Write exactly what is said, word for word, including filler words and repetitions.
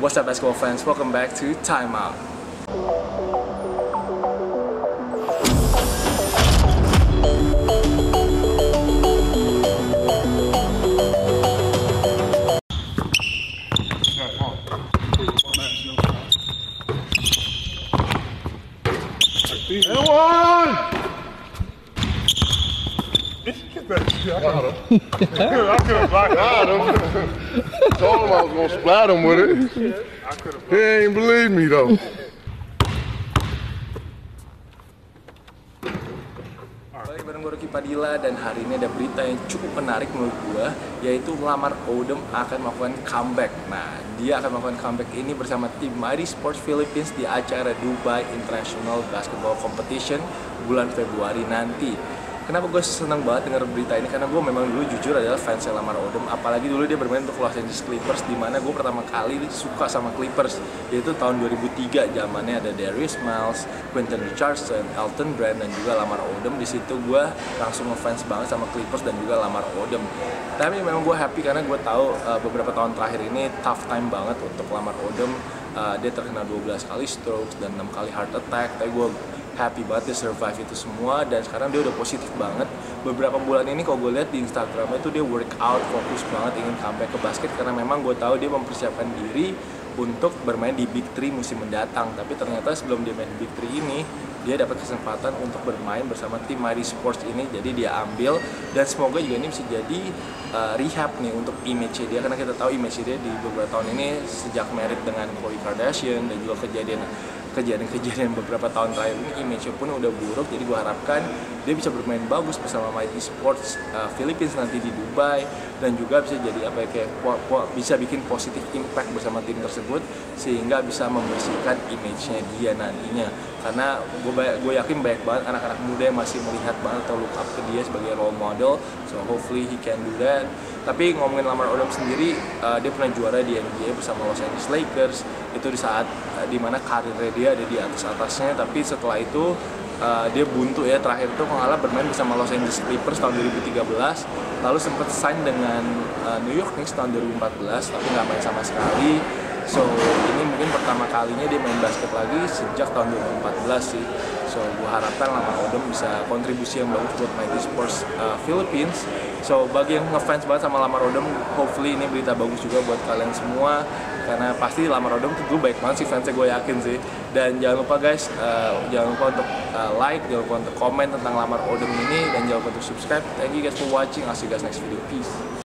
What's up, basketball fans? Welcome back to Time Out. And one! Get that shit. I got him. I could have blocked him. Told him I was going to splat him with it. I could have. He ain't believe me though. Balik bareng gue Rocky Padilla, dan hari ini ada berita yang cukup menarik menurut gue, yaitu Lamar Odom akan melakukan comeback. Nah, dia akan melakukan comeback ini bersama tim Mighty Sports Philippines di acara Dubai International Basketball Competition bulan Februari nanti. Kenapa gue senang banget dengar berita ini? Karena gue memang dulu jujur adalah fans Lamar Odom, apalagi dulu dia bermain untuk Los Angeles Clippers, di mana gue pertama kali suka sama Clippers, yaitu tahun dua ribu tiga. Zamannya ada Darius Miles, Quentin Richardson, Elton Brand, dan juga Lamar Odom. Di situ gue langsung ngefans banget sama Clippers dan juga Lamar Odom. Tapi memang gue happy karena gue tahu uh, beberapa tahun terakhir ini tough time banget untuk Lamar Odom. Uh, dia terkena dua belas kali strokes dan enam kali heart attack. Tapi gue happy banget dia survive itu semua, dan sekarang dia udah positif banget. Beberapa bulan ini kalau gue lihat di Instagramnya itu dia workout, fokus banget ingin comeback ke basket, karena memang gue tahu dia mempersiapkan diri untuk bermain di Big Three musim mendatang. Tapi ternyata sebelum dia main di Big Three ini, dia dapat kesempatan untuk bermain bersama tim Mighty Sports ini, jadi dia ambil, dan semoga juga ini bisa jadi uh, rehab nih untuk image dia, karena kita tahu image dia di beberapa tahun ini sejak married dengan Khloe Kardashian dan juga kejadian kejadian-kejadian beberapa tahun terakhir ini, image-nya pun udah buruk. Jadi gue harapkan dia bisa bermain bagus bersama Mighty Sports uh, Philippines nanti di Dubai, dan juga bisa jadi apa ya, kayak po po bisa bikin positif impact bersama tim tersebut, sehingga bisa membersihkan image-nya dia nantinya. Karena gue gue yakin banyak banget anak-anak muda yang masih melihat banget atau look up ke dia sebagai role model, so hopefully he can do that. Tapi ngomongin Lamar Odom sendiri, uh, dia pernah juara di N B A bersama Los Angeles Lakers. Itu di saat uh, dimana karirnya dia ada di atas-atasnya, tapi setelah itu uh, dia buntu ya. Terakhir itu mengalah bermain bersama Los Angeles Clippers tahun dua ribu tiga belas, lalu sempat sign dengan uh, New York Knicks tahun dua ribu empat belas, tapi nggak main sama sekali. So ini mungkin pertama kalinya dia main basket lagi sejak tahun dua ribu empat belas sih. So gue harapkan Lamar Odom bisa kontribusi yang bagus buat Mighty Sports uh, Philippines. So bagi yang ngefans banget sama Lamar Odom, hopefully ini berita bagus juga buat kalian semua, karena pasti Lamar Odom tuh baik banget sih fansnya, gue yakin sih. Dan jangan lupa guys, uh, jangan lupa untuk uh, like, jangan lupa untuk komen tentang Lamar Odom ini, dan jangan lupa untuk subscribe. Thank you guys for watching. I'll see you guys next video. Peace.